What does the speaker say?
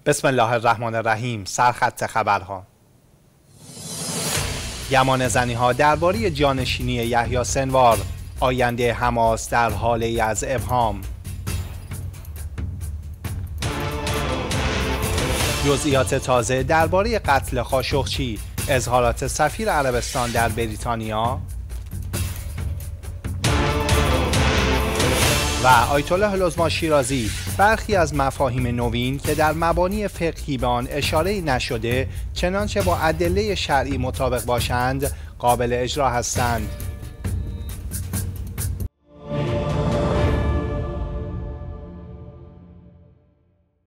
بسم الله الرحمن الرحیم. سرخط خبرها. گمان زنی‌ها درباره جانشینی یحیی سنوار، آینده حماس در حاله از ابهام. جزئیات تازه درباره قتل خاشقچی، اظهارات سفیر عربستان در بریتانیا و آیت الله العظمی شیرازی. برخی از مفاهیم نوین که در مبانی فقهی به آن اشاره نشده چنانچه با ادله شرعی مطابق باشند قابل اجرا هستند.